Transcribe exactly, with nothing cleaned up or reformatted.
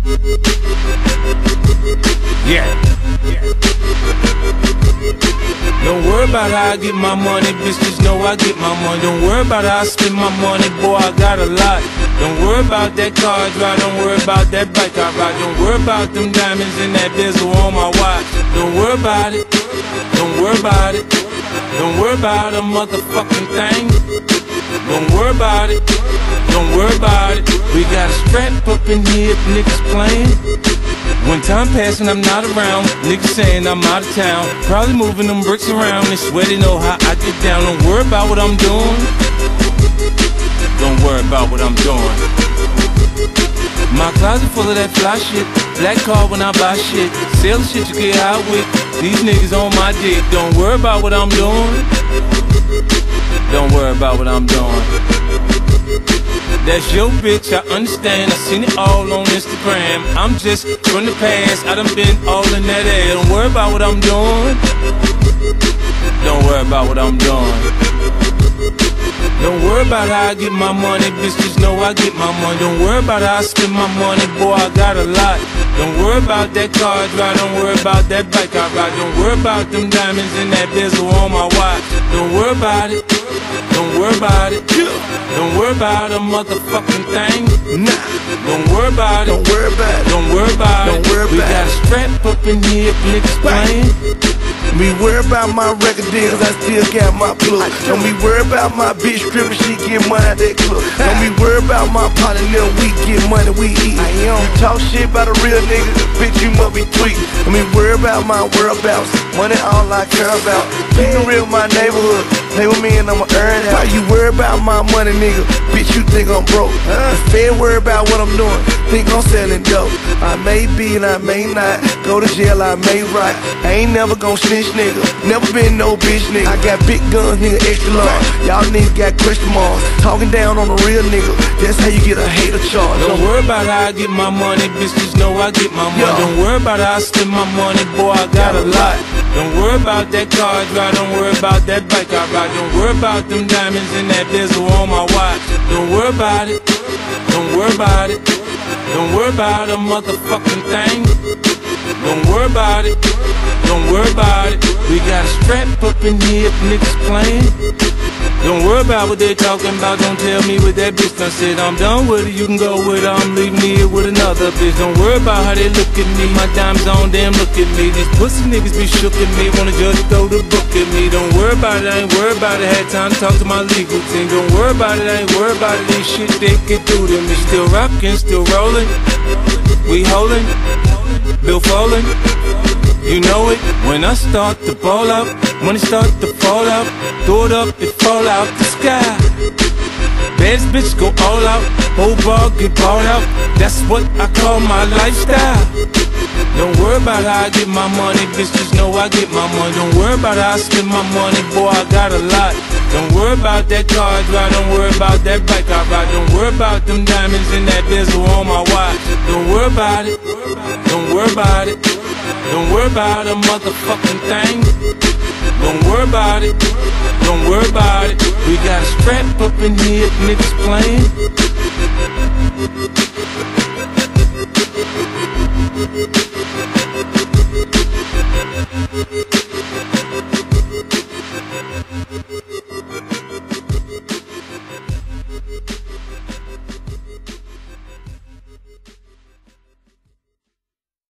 Yeah. Don't worry about how I get my money, bitch, just know I get my money. Don't worry about how I spend my money, boy, I got a lot. Don't worry about that car I drive, don't worry about that bike I ride. Don't worry about them diamonds and that bezel on my watch. Don't worry about it, don't worry about it. Don't worry about a motherfucking thing. Don't worry about it, don't worry about it. We got a strap up in here if niggas playing. When time passing, I'm not around. Niggas saying I'm out of town. Probably moving them bricks around. They swear they know how I get down. Don't worry about what I'm doing. Don't worry about what I'm doing. My closet full of that fly shit. Black car when I buy shit. Sell the shit you get high with. These niggas on my dick. Don't worry about what I'm doing. Don't worry about what I'm doing. That's your bitch, I understand, I seen it all on Instagram. I'm just from the past, I done been all in that ass. Don't worry about what I'm doing. Don't worry about what I'm doing. Don't worry about how I get my money, bitch, just know I get my money. Don't worry about how I spend my money, boy, I got a lot. Don't worry about that car I drive, don't worry about that bike I ride. Don't worry about them diamonds and that bezel on my watch. Don't worry about it, don't worry about it. Don't worry about a motherfucking thing. Nah. Don't worry about it. Don't worry about it. Don't worry about Don't it. worry about we got a strap up in here if niggas playing. Me worry about my record deal, cause I still got my plug. Don't be worry about my bitch stripping, she get money out that club. Don't be worry about my partner, little we get money, we eat. You talk shit about a real nigga, bitch, you must be tweaking. Don't be worry about my whereabouts, money all I care about. Keep real my neighborhood, play with me and I'ma earn it. Why you worry about my money, nigga? Bitch, you think I'm broke? The Fed worry about what I'm doing, think I'm selling dope. I may be and I may not, go to jail, I may rot. I ain't never gon' snitch, nigga, never been no bitch, nigga. I got big guns, nigga, extra large. Y'all niggas got question marks, talking down on a real nigga. That's how you get a hater charge. Don't worry about how I get my money, bitch, just know I get my money. Don't worry about how I spend my money, boy, I got a lot. Don't worry about that car I drive, don't worry about that bike I ride. Don't worry about them diamonds and that bezel on my watch. Don't worry about it, don't worry about it. Don't worry about a motherfucking thing. Don't worry about it, don't worry about it. We got a strap up in here if niggas playing. Don't worry about what they talking about, don't tell me what that bitch done said. I'm done with it, you can go with her, I'm leaving here with another bitch. Don't worry about how they look at me, my dime's on, damn look at me. These pussy niggas be shook at me, wanna judge throw the book at me. Don't worry about it, I ain't worried about it, had time to talk to my legal team. Don't worry about it, I ain't worried about it, these shit they can do to me. Still rockin', still rollin', we holdin', Bill Folin. You know it, when I start to ball out, when it start to fall out, throw it up, it fall out the sky. Baddest bitch go all out, whole ball get balled out. That's what I call my lifestyle. Don't worry about how I get my money, bitch, just know I get my money. Don't worry about how I spend my money, boy, I got a lot. Don't worry about that car I drive, don't worry about that bike I ride. Don't worry about them diamonds and that bezel on my watch. Don't worry about it, don't worry about it. Don't worry about a motherfucking thing. Don't worry about it, don't worry about it. We got a strap up in here if niggas playing.